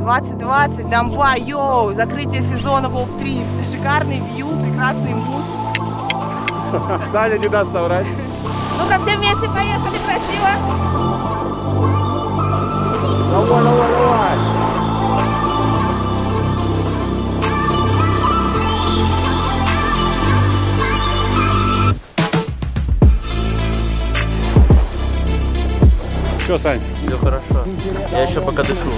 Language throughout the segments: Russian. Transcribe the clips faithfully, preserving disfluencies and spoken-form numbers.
двадцать двадцать, дамба, йоу, закрытие сезона Волк три, шикарный вью, прекрасный муд. Саня не даст соврать. Ну-ка, все вместе поехали, красиво. Давай, давай, давай. Что, Сань? Все хорошо. Я еще пока дышу.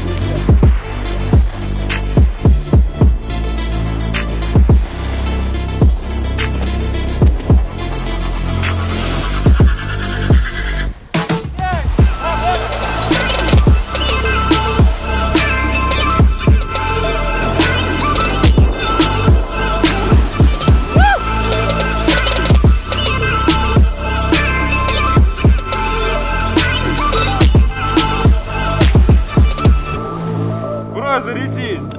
Зарядись!